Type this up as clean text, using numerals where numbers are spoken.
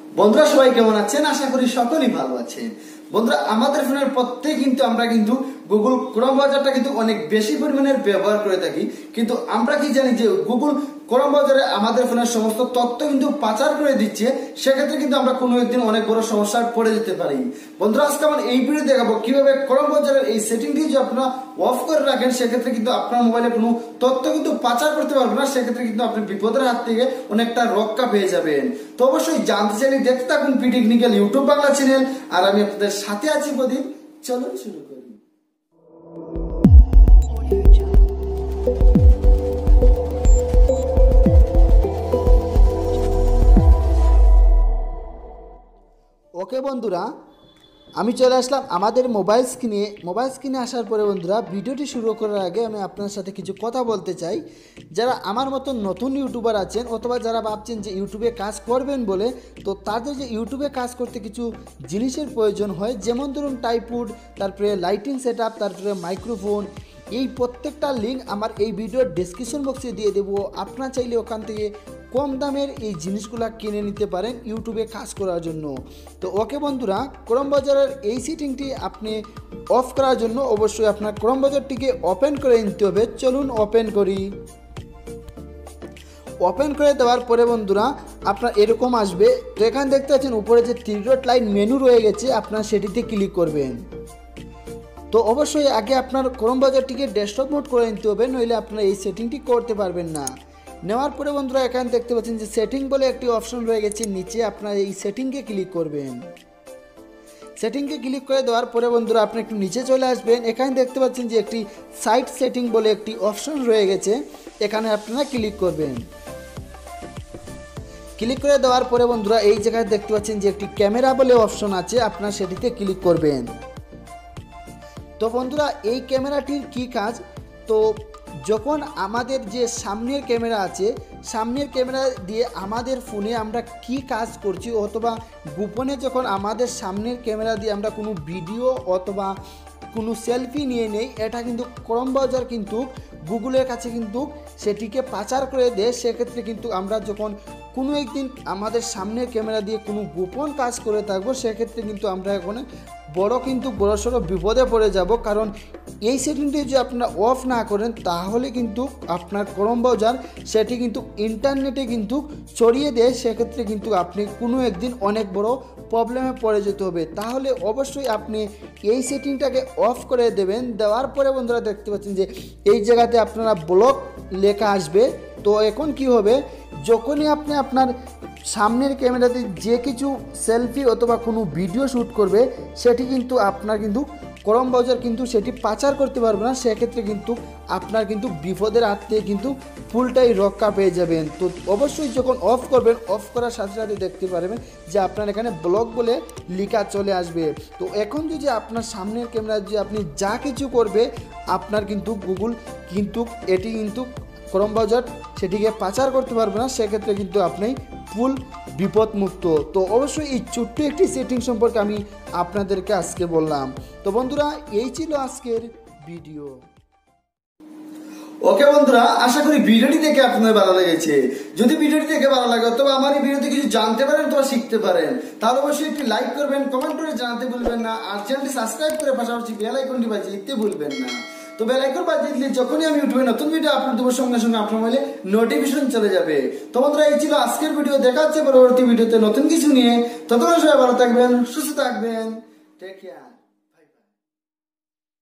বন্ধুরা সবাই কেমন আছেন? আশা করি সকলেই ভালো আছেন। বন্ধুরা আমাদের ফোনের প্রত্যেক আমরা কিন্তু গুগল ক্রোম ব্রাউজারটা কিন্তু অনেক বেশি পরিমাণের ব্যবহার করে থাকি, কিন্তু আমরা কি জানি যে গুগল ক্রোম ব্রাউজারে আমাদের ফোনের সমস্ত তথ্য কিন্তু পাচার করে দিচ্ছে। সেক্ষেত্রে কিন্তু আমরা কোনো একদিন অনেক বড় সমস্যায় পড়ে যেতে পারি। বন্ধুরা আজকে আমরা এই ভিডিও দেখাবো কিভাবে ক্রোম ব্রাউজারের এই সেটিংটি যদি আপনারা অফ করে রাখেন, সেক্ষেত্রে কিন্তু আপনার মোবাইলে কোনো তথ্য কিন্তু পাচার করতে পারবেন না। সেক্ষেত্রে কিন্তু আপনি বিপদের হাত থেকে অনেকটা রক্ষা পেয়ে যাবেন। তো অবশ্যই জানতে চাইলে দেখতে থাকুন পিটেকনিক্যাল ইউটিউব বাংলা চ্যানেল, আর আমি আপনাদের সাথে আছি প্রদীপ। চলুন শুরু করি। ওকে বন্ধুরা, আমি চলে আসলাম আমাদের মোবাইল স্ক্রিনে আসার পরে বন্ধুরা ভিডিওটি শুরু করার আগে আমি আপনার সাথে কিছু কথা বলতে চাই। যারা আমার মতো নতুন ইউটিউবার আছেন অথবা যারা ভাবছেন যে ইউটিউবে কাজ করবেন বলে, তো তাদের যে ইউটিউবে কাজ করতে কিছু জিনিসের প্রয়োজন হয়, যেমন ধরুন টাইপউড, তারপরে লাইটিং সেটআপ, তারপরে মাইক্রোফোন, এই প্রত্যেকটা লিঙ্ক আমার এই ভিডিওর ডেসক্রিপশন বক্সে দিয়ে দেবো। আপনারা চাইলে ওখান থেকে কম দামের এই জিনিসগুলো কিনে নিতে পারেন ইউটিউবে কাজ করার জন্য। তো ওকে বন্ধুরা, ক্রোম ব্রাউজারের এই সেটিংটি আপনি অফ করার জন্য অবশ্যই আপনার ক্রোম ব্রাউজারটিকে ওপেন করে নিতে হবে। চলুন ওপেন করি। ওপেন করে দেওয়ার পরে বন্ধুরা আপনার এরকম আসবে। তো এখানে দেখতে পাচ্ছেন উপরে যে 3 ডট লাইন মেনু রয়ে গেছে, আপনার সেটিতে ক্লিক করবেন। তো অবশ্যই আগে আপনার ক্রোম ব্রাউজারটিকে ডেস্কটপ মোড করে নিতে হবে, নইলে আপনারা এই সেটিংটি করতে পারবেন না। নেওয়ার পরে বন্ধুরা এখানে দেখতে পাচ্ছেন যে সেটিং বলে একটি অপশন রয়ে গেছে নিচে, আপনারা এই সেটিংকে ক্লিক করবেন। সেটিংকে ক্লিক করে দেওয়ার পরে বন্ধুরা আপনি একটু নিচে চলে আসবেন। এখানে দেখতে পাচ্ছেন যে একটি সাইট সেটিং বলে একটি অপশন রয়ে গেছে, এখানে আপনারা ক্লিক করবেন। ক্লিক করে দেওয়ার পরে বন্ধুরা এই জায়গায় দেখতে পাচ্ছেন যে একটি ক্যামেরা বলে অপশন আছে, আপনারা সেটিতে ক্লিক করবেন। তো বন্ধুরা এই ক্যামেরাটির কি কাজ, তো যখন আমাদের যে সামনের ক্যামেরা আছে, সামনের ক্যামেরা দিয়ে আমাদের ফোনে আমরা কি কাজ করছি অথবা গোপনে যখন আমাদের সামনের ক্যামেরা দিয়ে আমরা কোনো ভিডিও অথবা কোনো সেলফি নিয়ে নেই, এটা কিন্তু ক্রোম ব্রাউজার কিন্তু গুগলের কাছে কিন্তু সেটিকে পাচার করে দেয়। সেক্ষেত্রে কিন্তু আমরা যখন কোনো একদিন আমাদের সামনের ক্যামেরা দিয়ে কোনো গোপন কাজ করে থাকবো, সেক্ষেত্রে কিন্তু আমরা এখন বড়সড় বিপদে পড়ে যাব। কারণ এই সেটিংটি যদি আপনারা অফ না করেন, তাহলে কিন্তু আপনার ক্রোম ব্রাউজার সেটি কিন্তু ইন্টারনেটে কিন্তু ছড়িয়ে দেয়। সেক্ষেত্রে কিন্তু আপনি কোনো একদিন অনেক বড় প্রবলেমে পড়ে যেতে হবে। তাহলে অবশ্যই আপনি এই সেটিংটাকে অফ করে দেবেন। দেওয়ার পরে বন্ধুরা দেখতে পাচ্ছেন যে এই জায়গাতে আপনারা ব্লক লেখা আসবে। তো এখন কি হবে, যখনই আপনি আপনার সামনের ক্যামেরাতে যে কিছু সেলফি অথবা কোনো ভিডিও শ্যুট করবে, সেটি কিন্তু আপনার কিন্তু ক্রোম ব্রাউজার কিন্তু সেটি পাচার করতে পারবে না। সেক্ষেত্রে কিন্তু আপনার কিন্তু বিপদের হাত থেকে কিন্তু ফুলটাই রক্ষা পেয়ে যাবেন। তো অবশ্যই যখন অফ করবেন, অফ করার সাথে সাথে দেখতে পারবেন যে আপনার এখানে ব্লক বলে লেখা চলে আসবে। তো এখন যদি আপনার সামনের ক্যামেরা যে আপনি যা কিছু করবে, আপনার কিন্তু গুগল কিন্তু এটি কিন্তু ক্রোম ব্রাউজার সেটিকে পাচার করতে পারবে না। সেক্ষেত্রে কিন্তু আপনি ফুল বিপদমুক্ত। তো অবশ্যই এই ছোট্ট একটি সেটিং সম্পর্কে আমি আপনাদেরকে আজকে বললাম। তো বন্ধুরা এই ছিল আজকের ভিডিও। ওকে বন্ধুরা, আশা করি ভিডিওটি দেখে আপনাদের ভালো লেগেছে। যদি ভিডিওটি দেখে ভালো লাগে অথবা আমার এই ভিডিওতে কিছু জানতে পারেন অথবা শিখতে পারেন, তাহলে অবশ্যই একটি লাইক করবেন, কমেন্ট করে জানাতে ভুলবেন না, আর চ্যানেলটি সাবস্ক্রাইব করে পাশাপাশি বেল আইকনটি বাজিয়ে দিতে ভুলবেন না। তো বেল আইকন বাজিয়ে দিলে যখনই আমি ইউটিউবে নতুন ভিডিও আপলোড দেবো, সঙ্গে সঙ্গে আপনার মোবাইলে নোটিফিকেশন চলে যাবে। তো বন্ধুরা এই ছিল আজকের ভিডিও। দেখা হচ্ছে পরবর্তী ভিডিওতে নতুন কিছু নিয়ে। ততক্ষণ সবাই ভালো থাকবেন, সুস্থ থাকবেন। Take care.